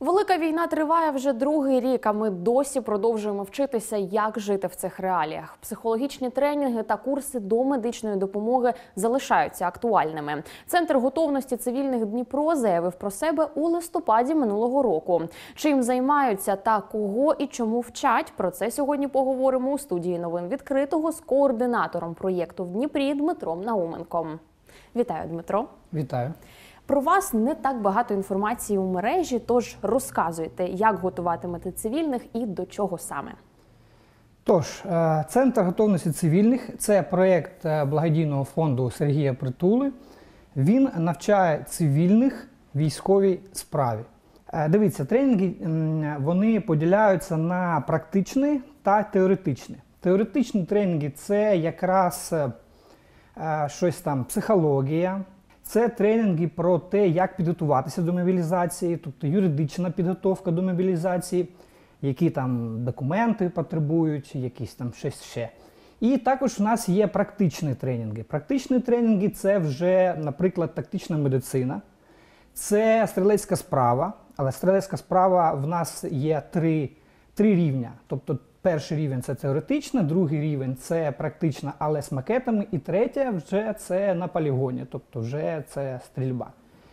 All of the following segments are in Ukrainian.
Велика війна триває вже другий рік, а ми досі продовжуємо вчитися, як жити в цих реаліях. Психологічні тренінги та курси до медичної допомоги залишаються актуальними. Центр готовності цивільних Дніпро заявив про себе у листопаді минулого року. Чим займаються та кого і чому вчать, про це сьогодні поговоримо у студії новин відкритого з координатором проєкту в Дніпрі Дмитром Науменком. Вітаю, Дмитро. Вітаю. Про вас не так багато інформації у мережі, тож розказуйте, як готуватимете цивільних і до чого саме. Тож, Центр готовності цивільних – це проєкт благодійного фонду Сергія Притули. Він навчає цивільних військовій справі. Дивіться, тренінги вони поділяються на практичні та теоретичні. Теоретичні тренінги – це якраз щось там психологія. Це тренінги про те, як підготуватися до мобілізації, тобто юридична підготовка до мобілізації, які там документи потребують, якісь там щось ще. І також у нас є практичні тренінги. Практичні тренінги – це вже, наприклад, тактична медицина, це стрілецька справа, але стрілецька справа в нас є три рівня. Тобто перший рівень – це теоретична, другий рівень – це практична, але з макетами, і третє вже це на полігоні, тобто вже це стрільба.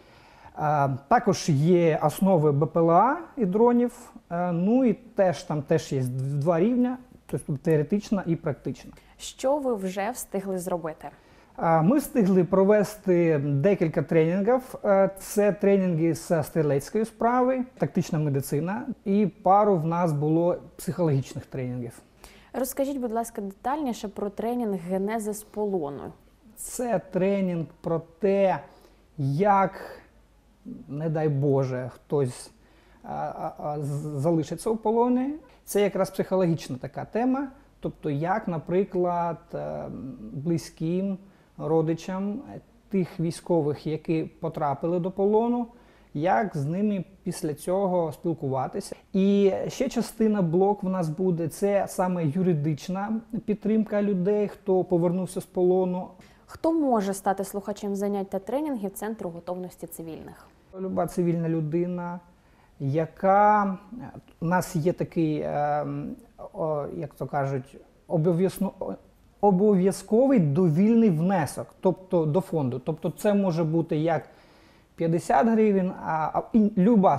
Також є основи БПЛА і дронів, ну і там теж є два рівня, тобто теоретична і практична. Що ви вже встигли зробити? Ми встигли провести декілька тренінгів. Це тренінги з стрілецької справи, тактична медицина, і пару в нас було психологічних тренінгів. Розкажіть, будь ласка, детальніше про тренінг «Генезис полону». Це тренінг про те, як, не дай Боже, хтось залишиться у полоні. Це якраз психологічна така тема, тобто як, наприклад, близьким родичам тих військових, які потрапили до полону, як з ними після цього спілкуватися. І ще частина блок в нас буде, це саме юридична підтримка людей, хто повернувся з полону. Хто може стати слухачем занять та тренінгів Центру готовності цивільних? Люба цивільна людина, яка, у нас є такий, як то кажуть, обов'язковий довільний внесок, тобто до фонду. Тобто це може бути як 50 гривень, люба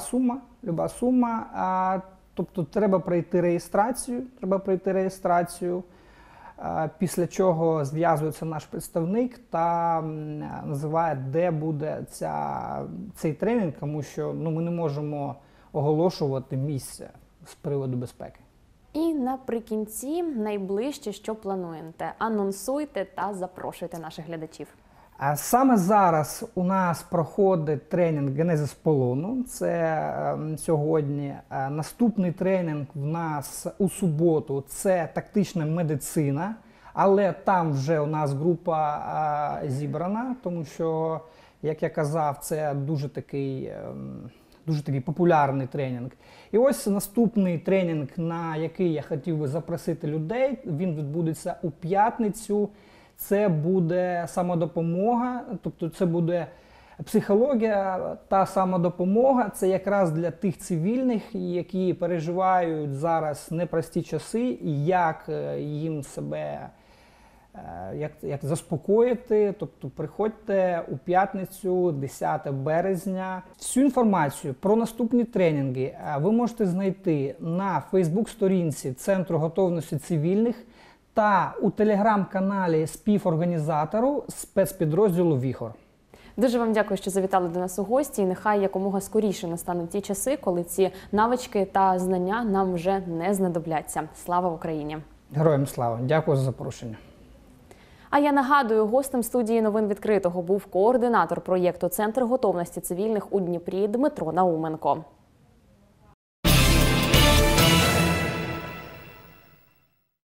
сума, тобто треба пройти реєстрацію, після чого зв'язується наш представник та називає, де буде цей тренінг, тому що ми не можемо оголошувати місце з приводу безпеки. І наприкінці найближче, що плануєте? Анонсуйте та запрошуйте наших глядачів. Саме зараз у нас проходить тренінг «Генезис полону». Це сьогодні. Наступний тренінг в нас у суботу – це тактична медицина. Але там вже у нас група зібрана, тому що, як я казав, це дуже такий популярний тренінг. І ось наступний тренінг, на який я хотів би запросити людей, він відбудеться у п'ятницю. Це буде самодопомога, тобто це буде психологія та самодопомога. Це якраз для тих цивільних, які переживають зараз непрості часи, і як їм себе як заспокоїти. Тобто приходьте у п'ятницю, 10 березня. Всю інформацію про наступні тренінги ви можете знайти на Фейсбук-сторінці Центру готовності цивільних та у телеграм-каналі співорганізатору спецпідрозділу «Віхор». Дуже вам дякую, що завітали до нас у гості. І нехай якомога скоріше настануть ті часи, коли ці навички та знання нам вже не знадобляться. Слава Україні! Героям слава! Дякую за запрошення. А я нагадую, гостем студії новин відкритого був координатор проєкту «Центр готовності цивільних у Дніпрі» Дмитро Науменко.